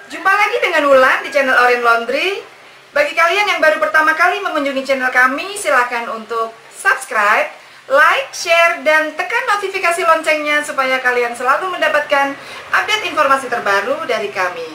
Jumpa lagi dengan Wulan di channel Oren Laundry. Bagi kalian yang baru pertama kali mengunjungi channel kami, silakan untuk subscribe, like, share, dan tekan notifikasi loncengnya supaya kalian selalu mendapatkan update informasi terbaru dari kami.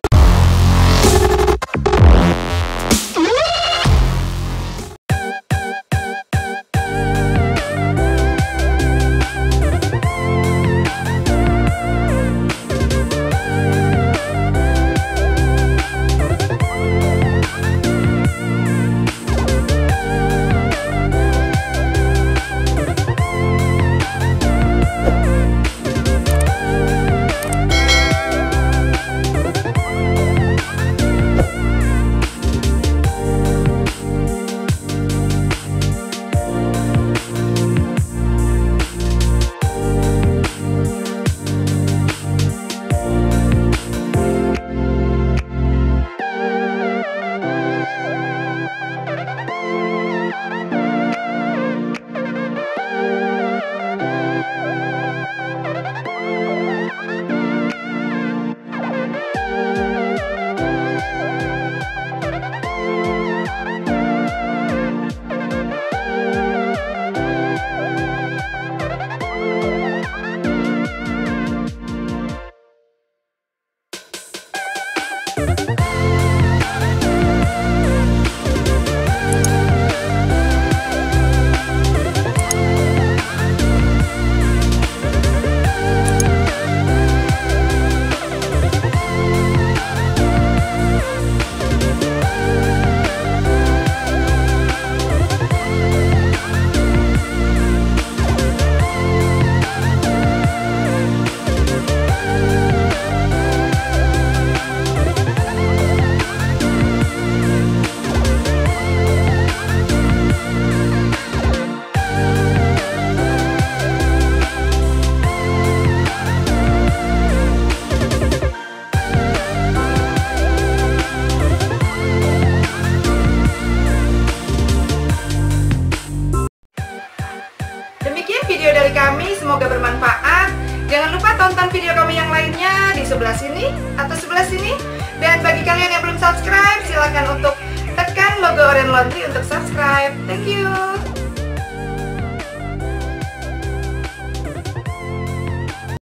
Demikian video dari kami, semoga bermanfaat. Jangan lupa tonton video kami yang lainnya di sebelah sini atau sebelah sini. Dan bagi kalian yang belum subscribe, silakan untuk tekan logo Oren Laundry untuk subscribe. Thank you.